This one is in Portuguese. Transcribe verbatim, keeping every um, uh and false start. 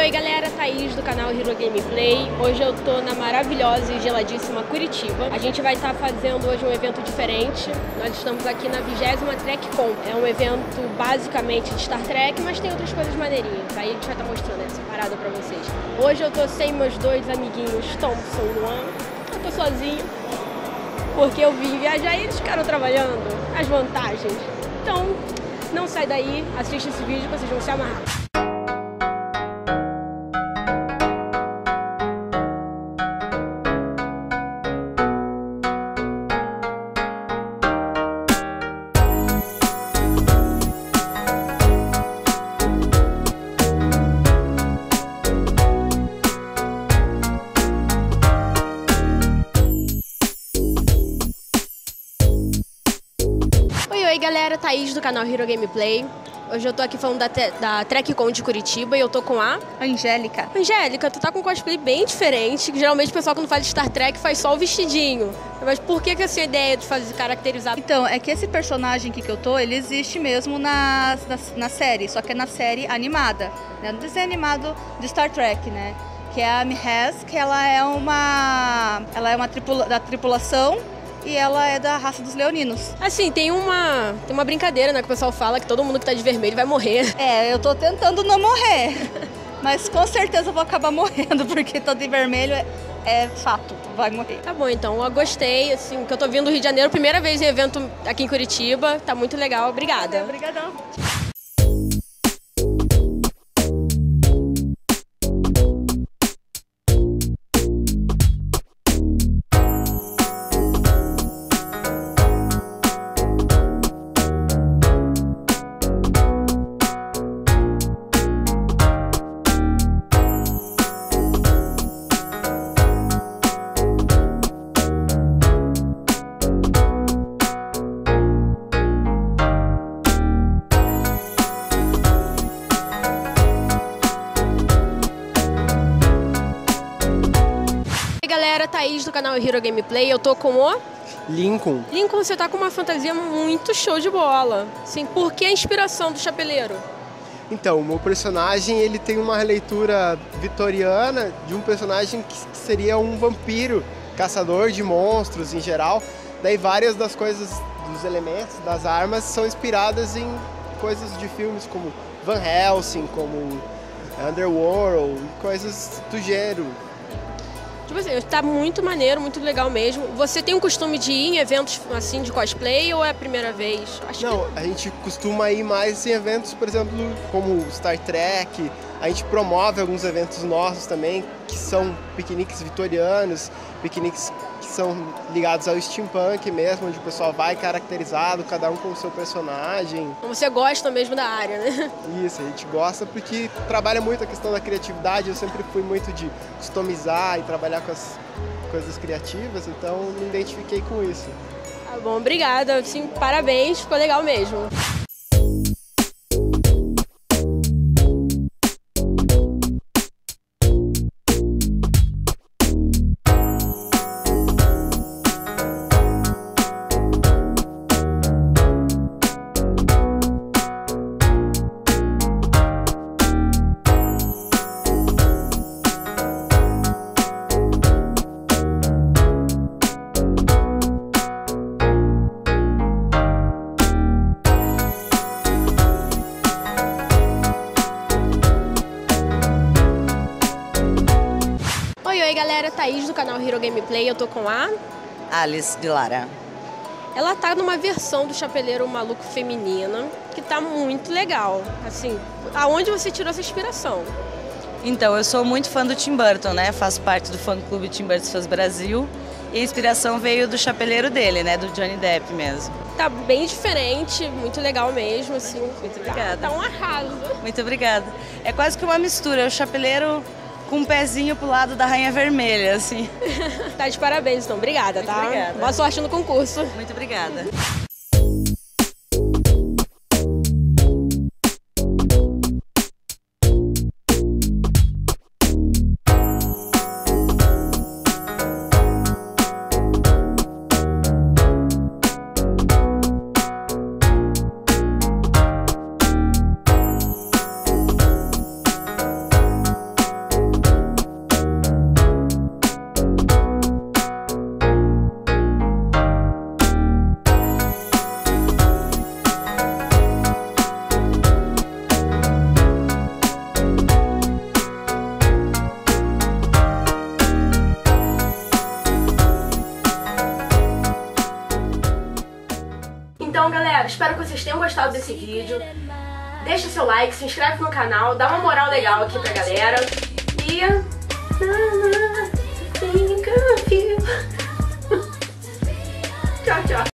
Oi galera, Thaís do canal Hero Gameplay. Hoje eu tô na maravilhosa e geladíssima Curitiba. A gente vai estar fazendo hoje um evento diferente. Nós estamos aqui na vigésima TrekCon. É um evento basicamente de Star Trek, mas tem outras coisas maneirinhas. Aí a gente vai estar mostrando essa parada pra vocês. Hoje eu tô sem meus dois amiguinhos Thompson e Luan. Eu tô sozinho, porque eu vim viajar e eles ficaram trabalhando. As vantagens. Então, não sai daí, assiste esse vídeo que vocês vão se amarrar. Oi galera, Thaís do canal Hero Gameplay. Hoje eu tô aqui falando da, da TrekCon de Curitiba e eu tô com a... Angélica. Angélica, tu tá com um cosplay bem diferente, que geralmente o pessoal quando faz Star Trek faz só o vestidinho. Mas por que que essa ideia de fazer caracterizar? Então, é que esse personagem aqui que eu tô, ele existe mesmo na, na, na série, só que é na série animada, né? No desenho animado de Star Trek, né? Que é a Mihaz, que ela é uma, ela é uma tripula, da tripulação. E ela é da raça dos leoninos. Assim, tem uma, tem uma brincadeira, né, que o pessoal fala que todo mundo que tá de vermelho vai morrer. É, eu tô tentando não morrer, mas com certeza eu vou acabar morrendo, porque tô de vermelho é, é fato, vai morrer. Tá bom, então, eu gostei, assim, que eu tô vindo do Rio de Janeiro, primeira vez em evento aqui em Curitiba, tá muito legal, obrigada. Obrigadão. Galera, Thaís do canal Hero Gameplay, eu tô com o... Lincoln. Lincoln, você tá com uma fantasia muito show de bola. Assim, por que a inspiração do chapeleiro? Então, o meu personagem ele tem uma releitura vitoriana de um personagem que seria um vampiro, caçador de monstros em geral. Daí várias das coisas, dos elementos, das armas, são inspiradas em coisas de filmes como Van Helsing, como Underworld, coisas do gênero. Tipo assim, tá muito maneiro, muito legal mesmo. Você tem o costume de ir em eventos assim de cosplay ou é a primeira vez? Acho Não, que... a gente costuma ir mais em eventos, por exemplo, como Star Trek. A gente promove alguns eventos nossos também, que são piqueniques vitorianos, piqueniques que são ligados ao steampunk mesmo, onde o pessoal vai caracterizado, cada um com o seu personagem. Então você gosta mesmo da área, né? Isso, a gente gosta porque trabalha muito a questão da criatividade. Eu sempre fui muito de customizar e trabalhar com as coisas criativas, então me identifiquei com isso. Tá bom, obrigada. Sim, parabéns, ficou legal mesmo. Oi galera, Thaís do canal Hero Gameplay, eu tô com a... Alice de Lara. Ela tá numa versão do Chapeleiro Maluco feminina, que tá muito legal. Assim, aonde você tirou essa inspiração? Então, eu sou muito fã do Tim Burton, né? Faço parte do fã-clube Tim Burton Fãs Brasil. E a inspiração veio do chapeleiro dele, né? Do Johnny Depp mesmo. Tá bem diferente, muito legal mesmo, assim. Muito obrigada. Tá, tá um arraso. Muito obrigada. É quase que uma mistura, é o chapeleiro com um pezinho pro lado da Rainha Vermelha, assim. Tá de parabéns, então. Obrigada, Muito tá? obrigada. Boa sorte no concurso. Muito obrigada. gostado desse vídeo. Deixa seu like, se inscreve no canal, dá uma moral legal aqui pra galera. E... tchau, tchau.